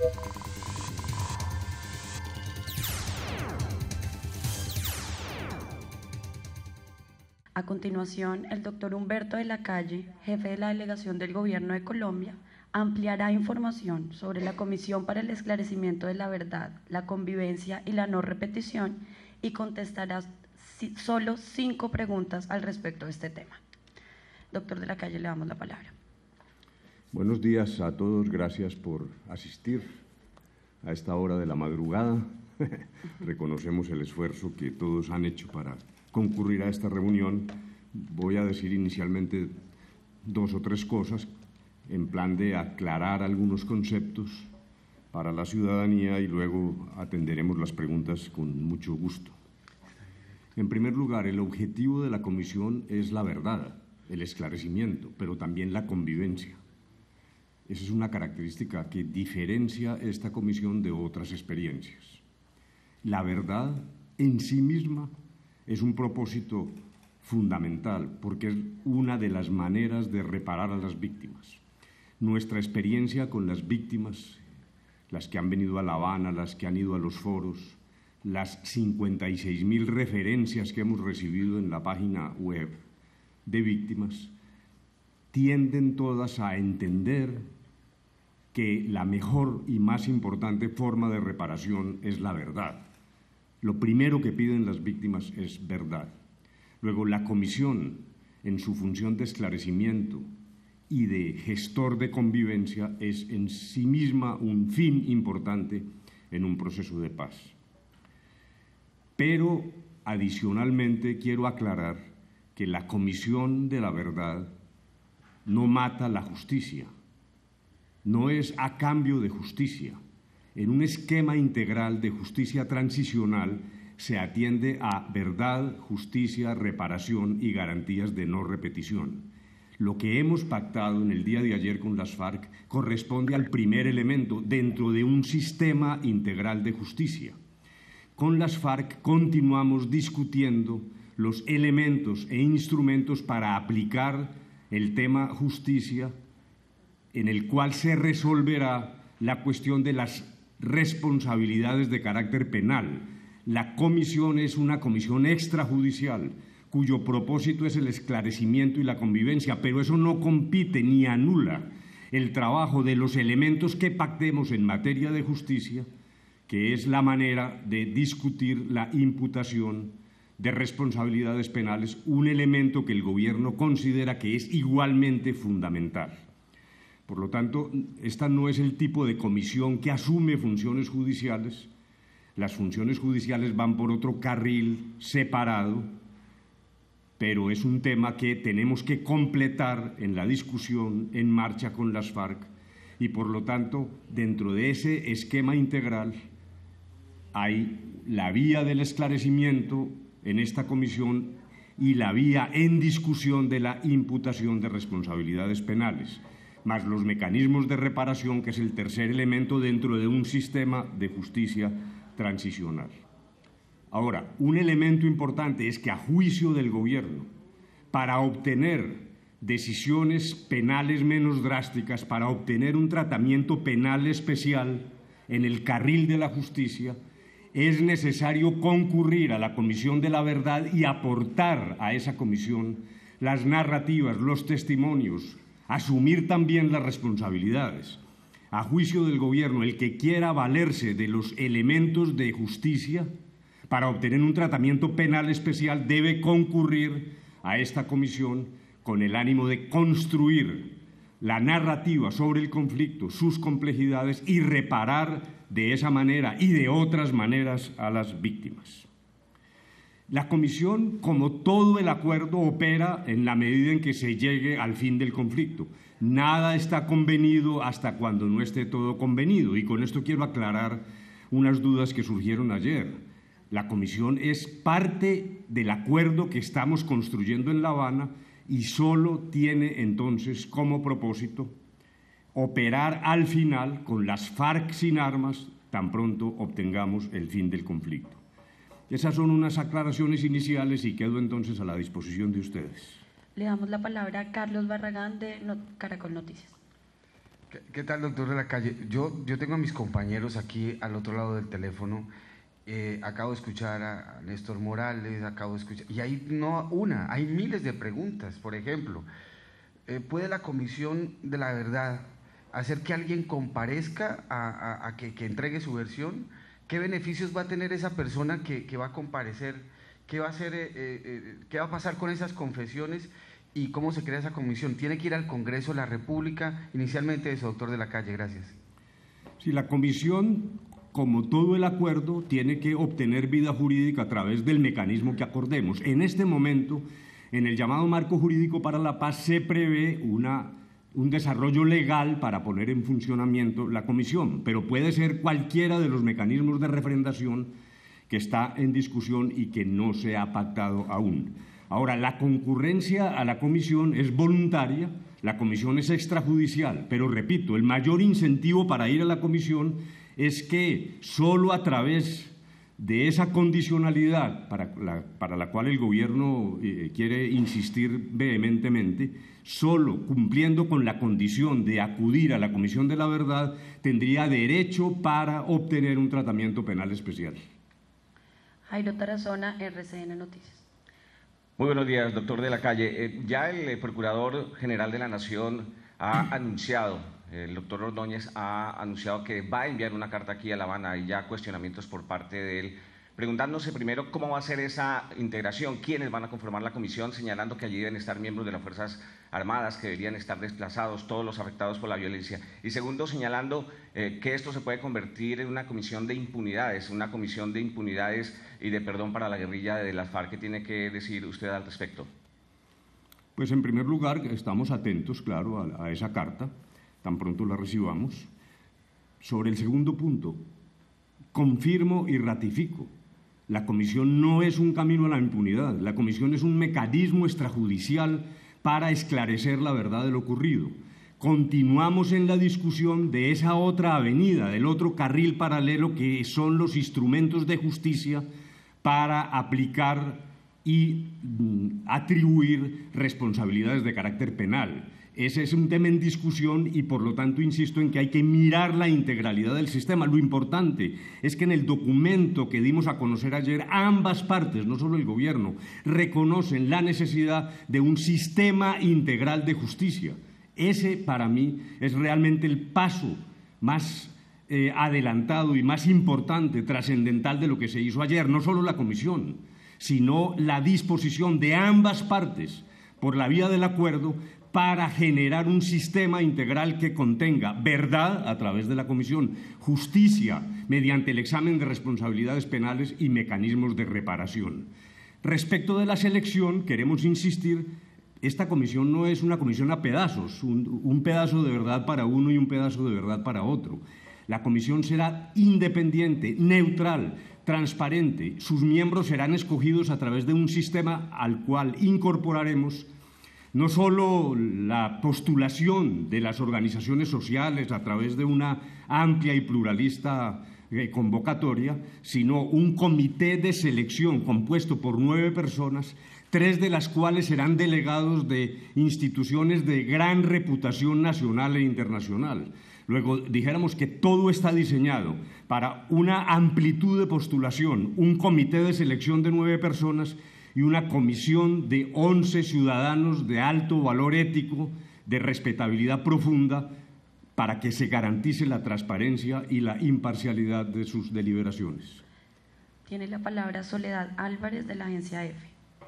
A continuación, el doctor Humberto de la Calle, jefe de la Delegación del Gobierno de Colombia, ampliará información sobre la Comisión para el Esclarecimiento de la Verdad, la Convivencia y la No Repetición y contestará solo 5 preguntas al respecto de este tema. Doctor de la Calle, le damos la palabra. Buenos días a todos, gracias por asistir a esta hora de la madrugada. Reconocemos el esfuerzo que todos han hecho para concurrir a esta reunión. Voy a decir inicialmente 2 o 3 cosas en plan de aclarar algunos conceptos para la ciudadanía y luego atenderemos las preguntas con mucho gusto. En primer lugar, el objetivo de la comisión es la verdad, el esclarecimiento, pero también la convivencia. Esa es una característica que diferencia esta comisión de otras experiencias. La verdad en sí misma es un propósito fundamental porque es una de las maneras de reparar a las víctimas. Nuestra experiencia con las víctimas, las que han venido a La Habana, las que han ido a los foros, las 56.000 referencias que hemos recibido en la página web de víctimas, tienden todas a entender que la mejor y más importante forma de reparación es la verdad. Lo primero que piden las víctimas es verdad. Luego, la comisión, en su función de esclarecimiento y de gestor de convivencia, es en sí misma un fin importante en un proceso de paz. Pero, adicionalmente, quiero aclarar que la comisión de la verdad no mata la justicia, no es a cambio de justicia. En un esquema integral de justicia transicional se atiende a verdad, justicia, reparación y garantías de no repetición. Lo que hemos pactado en el día de ayer con las FARC corresponde al primer elemento dentro de un sistema integral de justicia. Con las FARC continuamos discutiendo los elementos e instrumentos para aplicar el tema justicia, en el cual se resolverá la cuestión de las responsabilidades de carácter penal. La comisión es una comisión extrajudicial cuyo propósito es el esclarecimiento y la convivencia, pero eso no compite ni anula el trabajo de los elementos que pactemos en materia de justicia, que es la manera de discutir la imputación de responsabilidades penales, un elemento que el Gobierno considera que es igualmente fundamental. Por lo tanto, esta no es el tipo de comisión que asume funciones judiciales. Las funciones judiciales van por otro carril separado, pero es un tema que tenemos que completar en la discusión en marcha con las FARC y, por lo tanto, dentro de ese esquema integral hay la vía del esclarecimiento en esta comisión y la vía en discusión de la imputación de responsabilidades penales, más los mecanismos de reparación, que es el tercer elemento dentro de un sistema de justicia transicional. Ahora, un elemento importante es que, a juicio del Gobierno, para obtener decisiones penales menos drásticas, para obtener un tratamiento penal especial en el carril de la justicia, es necesario concurrir a la Comisión de la Verdad y aportar a esa comisión las narrativas, los testimonios, asumir también las responsabilidades. A juicio del Gobierno, el que quiera valerse de los elementos de justicia para obtener un tratamiento penal especial debe concurrir a esta comisión con el ánimo de construir la narrativa sobre el conflicto, sus complejidades y reparar de esa manera y de otras maneras a las víctimas. La comisión, como todo el acuerdo, opera en la medida en que se llegue al fin del conflicto. Nada está convenido hasta cuando no esté todo convenido, y con esto quiero aclarar unas dudas que surgieron ayer. La comisión es parte del acuerdo que estamos construyendo en La Habana y solo tiene entonces como propósito operar al final con las FARC sin armas tan pronto obtengamos el fin del conflicto. Esas son unas aclaraciones iniciales y quedo entonces a la disposición de ustedes. Le damos la palabra a Carlos Barragán de Caracol Noticias. ¿Qué tal, doctor de la Calle? Yo tengo a mis compañeros aquí al otro lado del teléfono. Acabo de escuchar a Néstor Morales, y hay hay miles de preguntas. Por ejemplo, ¿puede la Comisión de la Verdad hacer que alguien comparezca a que entregue su versión? ¿Qué beneficios va a tener esa persona que va a comparecer? ¿Qué va a hacer, qué va a pasar con esas confesiones? ¿Y cómo se crea esa comisión? ¿Tiene que ir al Congreso de la República? Inicialmente eso, doctor de la Calle, gracias. Sí, la comisión, como todo el acuerdo, tiene que obtener vida jurídica a través del mecanismo que acordemos. En este momento, en el llamado Marco Jurídico para la Paz, se prevé un desarrollo legal para poner en funcionamiento la comisión, pero puede ser cualquiera de los mecanismos de refrendación que está en discusión y que no se ha pactado aún. Ahora, la concurrencia a la comisión es voluntaria, la comisión es extrajudicial, pero repito, el mayor incentivo para ir a la comisión es que solo a través de esa condicionalidad para la cual el Gobierno quiere insistir vehementemente, solo cumpliendo con la condición de acudir a la Comisión de la Verdad, tendría derecho para obtener un tratamiento penal especial. Jairo Tarazona, RCN Noticias. Muy buenos días, doctor de la Calle. Ya el Procurador General de la Nación ha anunciado, el doctor Ordóñez ha anunciado que va a enviar una carta aquí a La Habana. Hay ya cuestionamientos por parte de él, preguntándose primero cómo va a ser esa integración, quiénes van a conformar la comisión, señalando que allí deben estar miembros de las Fuerzas Armadas, que deberían estar desplazados, todos los afectados por la violencia. Y segundo, señalando que esto se puede convertir en una comisión de impunidades y de perdón para la guerrilla de las FARC. ¿Qué tiene que decir usted al respecto? Pues en primer lugar, estamos atentos, claro, a esa carta, tan pronto la recibamos. Sobre el segundo punto, confirmo y ratifico. La comisión no es un camino a la impunidad, la comisión es un mecanismo extrajudicial para esclarecer la verdad de lo ocurrido. Continuamos en la discusión de esa otra avenida, del otro carril paralelo que son los instrumentos de justicia para aplicar y atribuir responsabilidades de carácter penal. Ese es un tema en discusión y, por lo tanto, insisto en que hay que mirar la integralidad del sistema. Lo importante es que en el documento que dimos a conocer ayer, ambas partes, no solo el Gobierno, reconocen la necesidad de un sistema integral de justicia. Ese, para mí, es realmente el paso más adelantado y más importante, trascendental de lo que se hizo ayer. No solo la comisión, sino la disposición de ambas partes, por la vía del acuerdo, para generar un sistema integral que contenga verdad a través de la comisión, justicia mediante el examen de responsabilidades penales y mecanismos de reparación. Respecto de la selección, queremos insistir, esta comisión no es una comisión a pedazos, un pedazo de verdad para uno y un pedazo de verdad para otro. La comisión será independiente, neutral, transparente. Sus miembros serán escogidos a través de un sistema al cual incorporaremos no solo la postulación de las organizaciones sociales a través de una amplia y pluralista convocatoria, sino un comité de selección compuesto por 9 personas, 3 de las cuales serán delegados de instituciones de gran reputación nacional e internacional. Luego, dijéramos que todo está diseñado para una amplitud de postulación, un comité de selección de 9 personas y una comisión de 11 ciudadanos de alto valor ético, de respetabilidad profunda, para que se garantice la transparencia y la imparcialidad de sus deliberaciones. Tiene la palabra Soledad Álvarez, de la agencia EFE.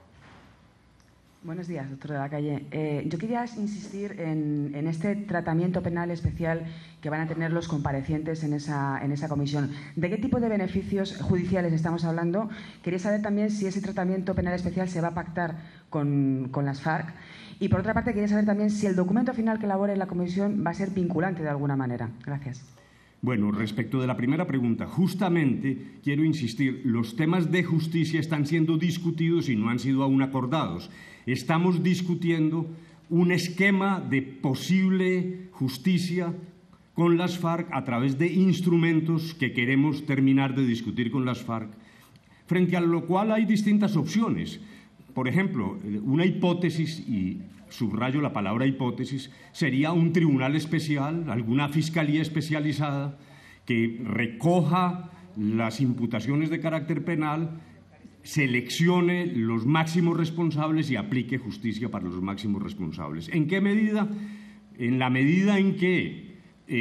Buenos días, doctor de la Calle. Yo quería insistir en este tratamiento penal especial que van a tener los comparecientes en esa comisión. ¿De qué tipo de beneficios judiciales estamos hablando? Quería saber también si ese tratamiento penal especial se va a pactar con las FARC. Y, por otra parte, quería saber también si el documento final que elabore la comisión va a ser vinculante de alguna manera. Gracias. Bueno, respecto de la primera pregunta, justamente quiero insistir, los temas de justicia están siendo discutidos y no han sido aún acordados. Estamos discutiendo un esquema de posible justicia con las FARC a través de instrumentos que queremos terminar de discutir con las FARC, frente a lo cual hay distintas opciones. Por ejemplo, una hipótesis, y subrayo la palabra hipótesis, sería un tribunal especial, alguna fiscalía especializada que recoja las imputaciones de carácter penal, seleccione los máximos responsables y aplique justicia para los máximos responsables. ¿En qué medida? En la medida en que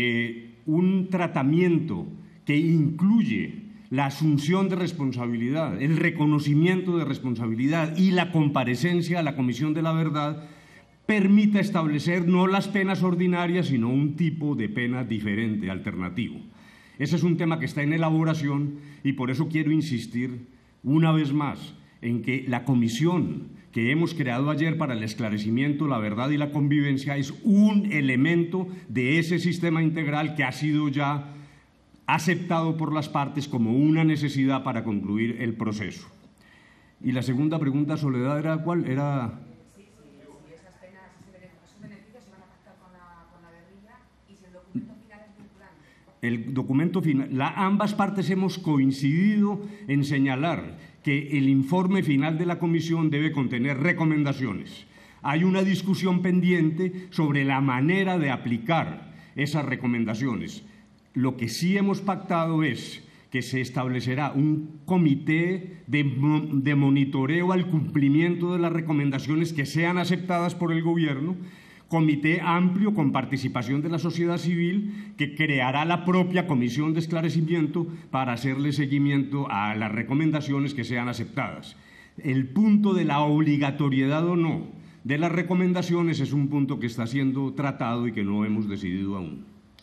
un tratamiento que incluye la asunción de responsabilidad, el reconocimiento de responsabilidad y la comparecencia a la Comisión de la Verdad permita establecer no las penas ordinarias, sino un tipo de pena diferente, alternativo. Ese es un tema que está en elaboración y por eso quiero insistir una vez más en que la comisión que hemos creado ayer para el esclarecimiento, la verdad y la convivencia es un elemento de ese sistema integral que ha sido ya aceptado por las partes como una necesidad para concluir el proceso. Y la segunda pregunta, Soledad, ¿era cuál? Era... Sí, esas penas, esos beneficios se van a pactar con la guerrilla y si el documento final es vinculante. El documento final, ambas partes hemos coincidido en señalar que el informe final de la comisión debe contener recomendaciones. Hay una discusión pendiente sobre la manera de aplicar esas recomendaciones. Lo que sí hemos pactado es que se establecerá un comité de monitoreo al cumplimiento de las recomendaciones que sean aceptadas por el Gobierno, comité amplio con participación de la sociedad civil que creará la propia comisión de esclarecimiento para hacerle seguimiento a las recomendaciones que sean aceptadas. El punto de la obligatoriedad o no de las recomendaciones es un punto que está siendo tratado y que no hemos decidido aún.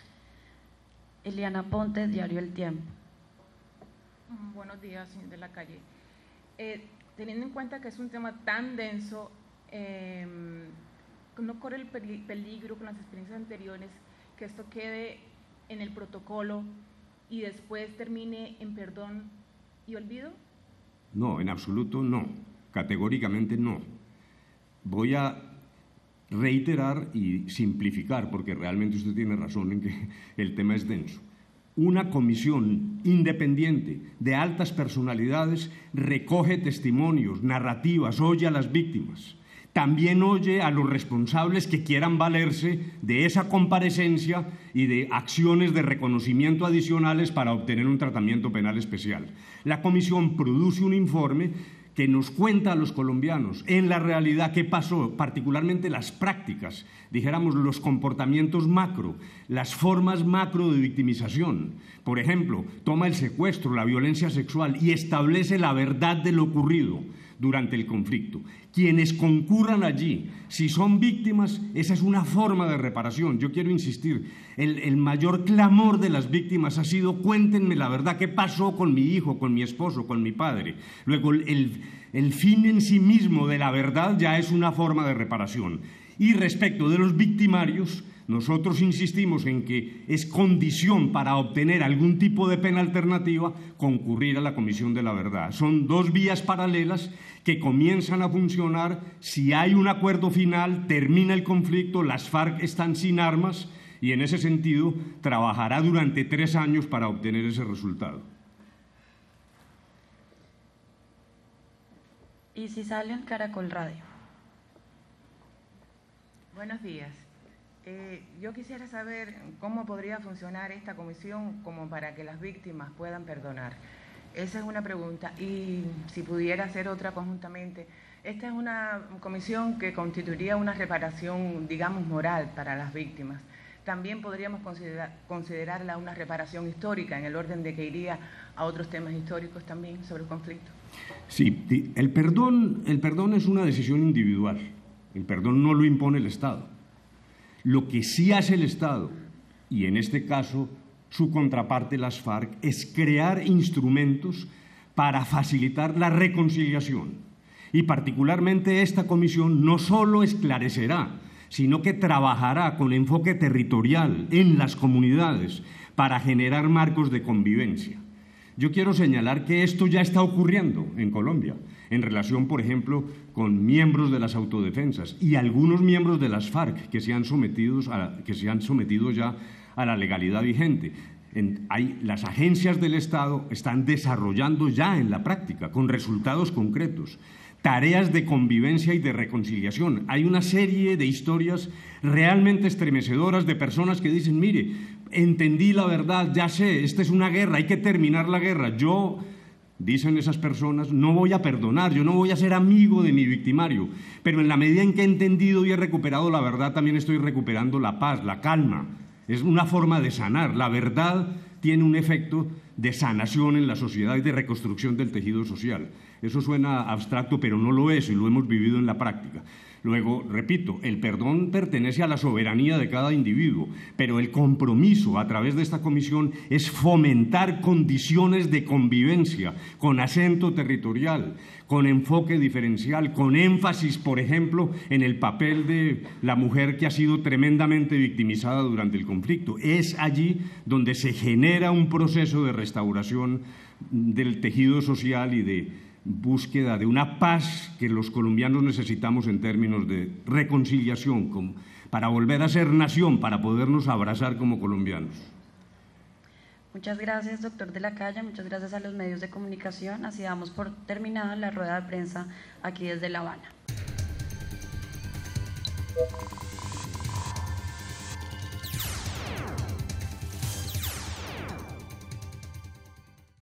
Eliana Pontes, Diario El Tiempo. Buenos días, señor de la Calle. Teniendo en cuenta que es un tema tan denso, ¿no corre el peligro con las experiencias anteriores que esto quede en el protocolo y después termine en perdón y olvido? No, en absoluto no. Categóricamente no. Voy a reiterar y simplificar, porque realmente usted tiene razón en que el tema es denso. Una comisión independiente de altas personalidades recoge testimonios, narrativas, oye a las víctimas. También oye a los responsables que quieran valerse de esa comparecencia y de acciones de reconocimiento adicionales para obtener un tratamiento penal especial. La comisión produce un informe que nos cuenta a los colombianos en la realidad qué pasó, particularmente las prácticas, dijéramos los comportamientos macro, las formas macro de victimización. Por ejemplo, toma el secuestro, la violencia sexual y establece la verdad de lo ocurrido durante el conflicto. Quienes concurran allí, si son víctimas, esa es una forma de reparación. Yo quiero insistir, el mayor clamor de las víctimas ha sido cuéntenme la verdad, qué pasó con mi hijo, con mi esposo, con mi padre. Luego, el fin en sí mismo de la verdad ya es una forma de reparación. Y respecto de los victimarios, nosotros insistimos en que es condición para obtener algún tipo de pena alternativa concurrir a la Comisión de la Verdad. Son dos vías paralelas que comienzan a funcionar. Si hay un acuerdo final, termina el conflicto, las FARC están sin armas y en ese sentido trabajará durante 3 años para obtener ese resultado. Y si sale en Caracol Radio. Buenos días. Yo quisiera saber cómo podría funcionar esta comisión como para que las víctimas puedan perdonar. Esa es una pregunta. Y si pudiera hacer otra conjuntamente, esta es una comisión que constituiría una reparación, digamos, moral para las víctimas. También podríamos considerarla una reparación histórica en el orden de que iría a otros temas históricos también sobre el conflicto. Sí, el perdón es una decisión individual. El perdón no lo impone el Estado. Lo que sí hace el Estado, y en este caso su contraparte, las FARC, es crear instrumentos para facilitar la reconciliación. Y particularmente esta comisión no solo esclarecerá, sino que trabajará con enfoque territorial en las comunidades para generar marcos de convivencia. Yo quiero señalar que esto ya está ocurriendo en Colombia, en relación, por ejemplo, con miembros de las autodefensas y algunos miembros de las FARC que se han sometido ya a la legalidad vigente. Las agencias del Estado están desarrollando ya en la práctica, con resultados concretos, tareas de convivencia y de reconciliación. Hay una serie de historias realmente estremecedoras de personas que dicen, mire, entendí la verdad, ya sé, esta es una guerra, hay que terminar la guerra. Yo, dicen esas personas, no voy a perdonar, yo no voy a ser amigo de mi victimario, pero en la medida en que he entendido y he recuperado la verdad, también estoy recuperando la paz, la calma. Es una forma de sanar. La verdad tiene un efecto de sanación en la sociedad y de reconstrucción del tejido social. Eso suena abstracto, pero no lo es, y lo hemos vivido en la práctica. Luego, repito, el perdón pertenece a la soberanía de cada individuo, pero el compromiso a través de esta comisión es fomentar condiciones de convivencia con acento territorial, con enfoque diferencial, con énfasis, por ejemplo, en el papel de la mujer que ha sido tremendamente victimizada durante el conflicto. Es allí donde se genera un proceso de restauración del tejido social y de búsqueda de una paz que los colombianos necesitamos en términos de reconciliación, para volver a ser nación, para podernos abrazar como colombianos. Muchas gracias, doctor de la Calle, muchas gracias a los medios de comunicación. Así damos por terminada la rueda de prensa aquí desde La Habana.